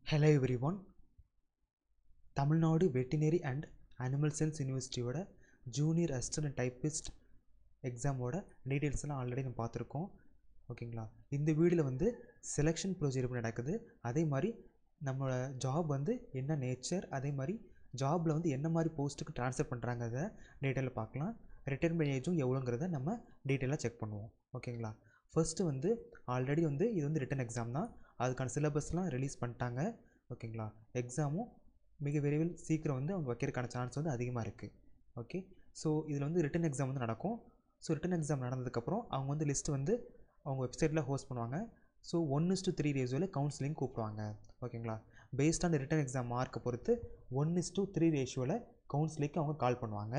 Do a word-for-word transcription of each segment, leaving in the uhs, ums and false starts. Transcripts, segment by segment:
Hello everyone. Tamil Nadu veterinary and animal science யூனிவர்சிட்டியோட junior assistant typist எக்ஸாமோட டீட்டெயில்ஸ்லாம் already நம்ம பார்த்துருக்கோம். ஓகேங்களா? இந்த வீடியோவில் வந்து செலெக்ஷன் ப்ரொசீஜர் எப்படி நடக்குது, அதே மாதிரி நம்மளோட ஜாப் வந்து என்ன நேச்சர், அதே மாதிரி ஜாபில் வந்து என்ன மாதிரி போஸ்ட்டுக்கு ட்ரான்ஸ்ஃபர் பண்ணுறாங்க அதை டீட்டெயிலில் பார்க்கலாம். ரிட்டைர்மெண்ட் ஏஜும் எவ்வளோங்கிறத நம்ம டீட்டெயிலாக செக் பண்ணுவோம். ஓகேங்களா? ஃபர்ஸ்ட்டு வந்து ஆல்ரெடி வந்து இது வந்து ரிட்டன் எக்ஸாம் தான், அதுக்கான சிலபஸ்லாம் ரிலீஸ் பண்ணிட்டாங்க. ஓகேங்களா? எக்ஸாமும் மிக விரைவில் சீக்கிரம் வந்து அவங்க வைக்கிறதுக்கான சான்ஸ் வந்து அதிகமாக இருக்குது. ஓகே, ஸோ இதில் வந்து ரிட்டன் எக்ஸாம் வந்து நடக்கும். ஸோ ரிட்டன் எக்ஸாம் நடந்ததுக்கப்புறம் அவங்க வந்து லிஸ்ட்டு வந்து அவங்க வெப்சைட்டில் ஹோஸ்ட் பண்ணுவாங்க. So one is to three ரேஷியோவில் கவுன்சிலிங் கூப்பிடுவாங்க. ஓகேங்களா? பேஸ்ட் ஆன் ரிட்டன் எக்ஸாம் மார்க்கை பொறுத்து ஒன் இஸ் டு த்ரீ ரேஷியோவில் கவுன்சிலிங்க்கு அவங்க கால் பண்ணுவாங்க.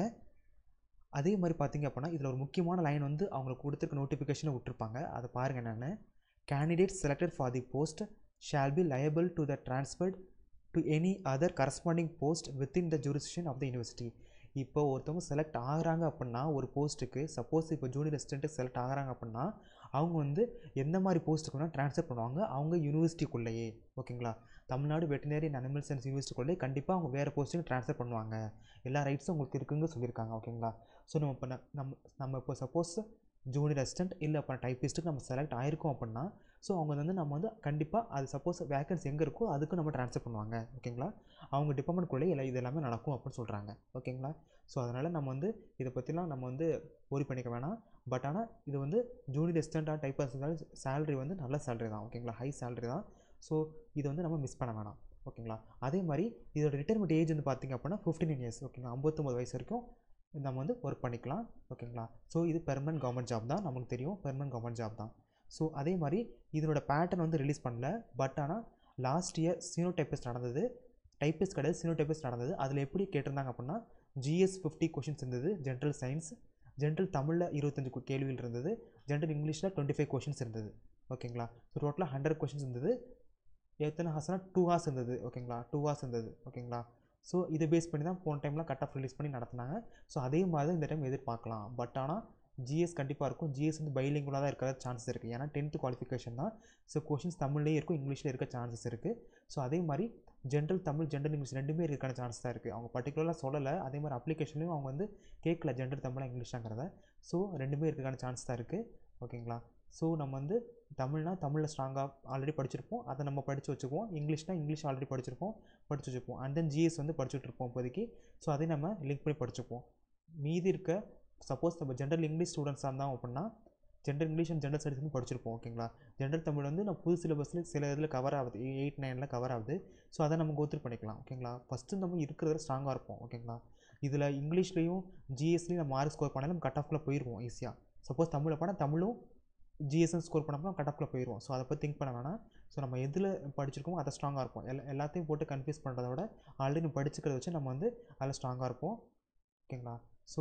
அதே மாதிரி பார்த்திங்க அப்படின்னா இதில் ஒரு முக்கியமான லைன் வந்து அவங்களுக்கு கொடுத்துருக்க நோட்டிஃபிகேஷனை விட்டுருப்பாங்க. அதை பாருங்கள் என்னென்னு. Candidate selected for the post shall be liable to the transferred to any other corresponding post within the jurisdiction of the university. இப்போ ஒருத்தவங்க செலக்ட் ஆகிறாங்க அப்படின்னா ஒரு போஸ்ட்டுக்கு, சப்போஸ் இப்போ ஜூனியர் அசிஸ்டண்ட்டு செலக்ட் ஆகிறாங்க அப்படின்னா அவங்க வந்து எந்த மாதிரி போஸ்ட்டுக்கு வேணால் ட்ரான்ஸ்ஃபர் பண்ணுவாங்க அவங்க யூனிவர்சிட்டிக்குள்ளேயே. ஓகேங்களா? Tamil Nadu veterinary and animal science யூனிவர்சிட்டிக்குள்ளேயே கண்டிப்பாக அவங்க வேறு போஸ்ட்டுக்கு ட்ரான்ஸ்ஃபர் பண்ணுவாங்க. எல்லா ரைட்ஸும் உங்களுக்கு இருக்குங்க சொல்லியிருக்காங்க. ஓகேங்களா? ஸோ நம்ம இப்போ நம்ம நம்ம இப்போ சப்போஸ் ஜூனியர் அசிஸ்டன்ட் இல்லை அப்புறம் டைப்பிஸ்ட்டுக்கு நம்ம செலக்ட் ஆகிருக்கோம் அப்படின்னா ஸோ அவங்க வந்து நம்ம வந்து கண்டிப்பாக அது சப்போஸ் வேக்கன்சி எங்கே இருக்கோ அதுக்கு நம்ம ட்ரான்ஸ்ஃபர் பண்ணுவாங்க. ஓகேங்களா? அவங்க டிபார்ட்மெண்ட்குள்ளே எல்லாம் இது எல்லாமே நடக்கும் அப்படின்னு சொல்கிறாங்க. ஓகேங்களா? ஸோ அதனால் நம்ம வந்து இதை பற்றிலாம் நம்ம வந்து ஒரி பண்ணிக்க வேணாம். பட் ஆனால் இது வந்து ஜூனியர் அசிஸ்டண்ட்டாக டைப் இருந்தாலும் சேலரி வந்து நல்ல சேலரி தான். ஓகேங்களா? ஹை சேலரி தான். ஸோ இதை வந்து நம்ம மிஸ் பண்ண வேணாம். ஓகேங்களா? அதே மாதிரி இதோட ரிட்டைர்மெண்ட் ஏஜ் வந்து பார்த்திங்க அப்படின்னா ஃபிஃப்டி நைன் இயர்ஸ். ஓகேங்களா? ஐம்பத்தொம்பது வயசு வரைக்கும் நம்ம வந்து ஒர்க் பண்ணிக்கலாம். ஓகேங்களா? ஸோ இது பெர்மனன்ட் கவர்மெண்ட் ஜாப் தான், நமக்கு தெரியும் பெர்மனன்ட் கவர்மெண்ட் ஜாப் தான். ஸோ அதே மாதிரி இதனோட பேட்டர்ன் வந்து ரிலீஸ் பண்ணல. பட் ஆனால் லாஸ்ட் இயர் சீனோ டைப்பிஸ்ட் நடந்தது, டைப்பிஸ்ட் கிடையாது சீனோ டைப்பிஸ்ட் நடந்தது. அதில் எப்படி கேட்டிருந்தாங்க அப்படின்னா ஜிஎஸ் ஃபிஃப்டி கொஷின்ஸ் இருந்தது, ஜென்ரல் சயின்ஸ், ஜென்ரல் தமிழில் இருபத்தஞ்சு கேள்விகள் இருந்தது, ஜென்ரல் இங்கிலீஷில் டுவெண்ட்டி ஃபைவ் கொஷின்ஸ் இருந்தது. ஓகேங்களா? ஸோ டோட்டலாக ஹண்ட்ரட் கொஷின்ஸ் இருந்தது. எத்தனை ஹார்ஸ்னால் டூ ஹார்ஸ் இருந்தது. ஓகேங்களா? டூ ஹார்ஸ் இருந்தது. ஓகேங்களா? ஸோ இதை பேஸ் பண்ணி தான் போன டைம்லாம் கட் ஆஃப் ரிலீஸ் பண்ணி நடத்தினாங்க. ஸோ அதே மாதிரி தான் இந்த டைம் எதிர்பார்க்கலாம். பட் ஆனால் ஜிஎஸ் கண்டிப்பாக இருக்கும். ஜிஎஸ் வந்து பைலிங்குலாக தான் இருக்கிற சான்சஸ் இருக்குது. ஏன்னா டென்த்து குவாலிஃபிகேஷன் தான். ஸோ கொஷின்ஸ் தமிழ்லேயே இருக்கும், இங்கிலீஷில் இருக்க சான்சஸ் இருக்குது. ஸோ அதே மாதிரி ஜென்ரல் தமிழ், ஜென்ரல் இங்கிலீஷ் ரெண்டுமே இருக்கான சான்ஸ் தான் இருக்குது. அவங்க பர்டிகுலராக சொல்லலை. அதே மாதிரி அப்ளிகேஷன்லையும் அவங்க வந்து கேட்கல ஜென்ரல் தமிழ் இங்கிலீஷாங்கிறத. ஸோ ரெண்டுமே இருக்கான சான்ஸ் தான் இருக்குது. ஓகேங்களா? ஸோ நம்ம வந்து தமிழ்னா தமிழில் ஸ்ட்ராங்காக ஆல்ரெடி படிச்சிருப்போம், அதை நம்ம படித்து வச்சுக்குவோம். இங்கிலீஷ்னால் இங்கிலீஷ் ஆல்ரெடி படிச்சிருப்போம், படித்து வச்சுப்போம். அண்ட் தென் ஜிஎஸ் வந்து படிச்சுட்டு இருப்போம் இப்போதைக்கு. ஸோ அதை நம்ம லிங்க் பண்ணி படிச்சுப்போம். மீதி இருக்க சப்போஸ் நம்ம ஜென்ரல் இங்கிலீஷ் ஸ்டூடெண்ட்ஸாக இருந்தால் அப்படின்னா general English and general studies வந்து படிச்சிருப்போம். ஓகேங்களா? ஜென்ரல் தமிழ் வந்து நம்ம புது சிலபஸில் சில இதில் கவர் ஆகுது, எயிட் நைனில் கவர் ஆகுது. ஸோ அதை நம்ம கோத்ரூ பண்ணிக்கலாம். ஓகேங்களா? ஃபஸ்ட்டு நம்ம இருக்கிறத ஸ்ட்ராங்காக இருப்போம். ஓகேங்களா? இதில் இங்கிலீஷ்லேயும் ஜிஎஸ்லேயும் நம்ம மார்க் ஸ்கோர் பண்ணாலும் நம்ம கட் ஆஃபில் போயிடுவோம் ஈஸியாக. சப்போஸ் தமிழில் போனால் தமிழும் ஜிஎஸ்எம் ஸ்கோர் பண்ணோம்னா கட் ஆஃபில் போயிடுவோம். ஸோ அதை பற்றி திங்க் பண்ண வேணாம். ஸோ நம்ம எதில் படிச்சிருக்கோமோ அதை ஸ்ட்ராங்காக இருப்போம். எல்லா எல்லாத்தையும் போட்டு கன்ஃபியூஸ் பண்ணுறத விட ஆல்ரெடி நம்ம படிச்சுக்கிறத வச்சு நம்ம வந்து அதில் ஸ்ட்ராங்காக இருப்போம். ஓகேங்களா? ஸோ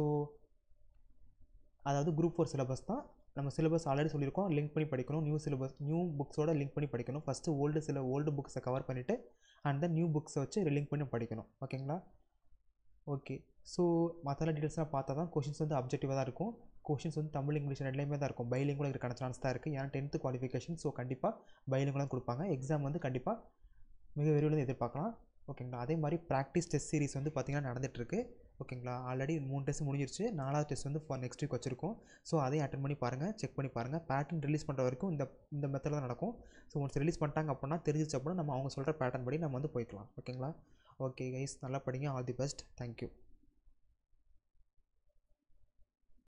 அதாவது குரூப் ஃபோர் சிலபஸ் தான். நம்ம சிலபஸ் ஆல்ரெடி சொல்லியிருக்கோம், லிங்க் பண்ணி படிக்கணும். நியூ சிலபஸ் நியூ புக்ஸோட லிங்க் பண்ணி படிக்கணும். ஃபஸ்ட்டு ஓல்டு சில ஓல்டு புக்ஸை கவர் பண்ணிவிட்டு அண்ட் தென் நியூ புக்ஸை வச்சு லிங்க் பண்ணி படிக்கணும். ஓகேங்களா? ஓகே, ஸோ மற்ற டீட்டெயில்ஸ்லாம் பார்த்தா தான் கொஷின்ஸ் வந்து அப்ஜெக்டிவாக தான் இருக்கும். கொஷின்ஸ் வந்து தமிழ் இங்கிலீஷ் ரெண்டுலேயுமே தான் இருக்கும். பைலிங்குலாக இருக்கான சான்ஸ் தான் இருக்குது. ஏன்னா டென்த்து குவாலிஃபிகேஷன். ஸோ கண்டிப்பாக பைலிங்குலாக கொடுப்பாங்க. எக்ஸாம் வந்து கண்டிப்பாக மிக விரைவில் எதிர்பார்க்கலாம். ஓகேங்களா? அதே மாதிரி ப்ராக்டிஸ் டெஸ்ட் சீரிஸ் வந்து பார்த்திங்கன்னா நடந்துகிட்ருக்கு. ஓகேங்களா? ஆல்ரெடி மூணு டெஸ்ட் முடிஞ்சிருச்சு. நாலாவது டெஸ்ட் வந்து ஃபார் நெக்ஸ்ட் வீக் வச்சுருக்கோம். ஸோ அதையும் அட்டன் பண்ணி பாருங்கள், செக் பண்ணி பாருங்கள். பேட்டர்ன் ரிலீஸ் பண்ணுற வரைக்கும் இந்த இந்த மெத்தடில் தான் நடக்கும். ஸோ ஒன்ஸ் ரிலீஸ் பண்ணிட்டாங்க அப்படின்னா தெரிஞ்சிச்சு அப்படின்னா நம்ம அவங்க சொல்கிற பேட்டர்ன் படி நம்ம வந்து போய்க்கலாம். ஓகேங்களா? ஓகே கைஸ், நல்லா படிங்க. All the best. தேங்க்யூ.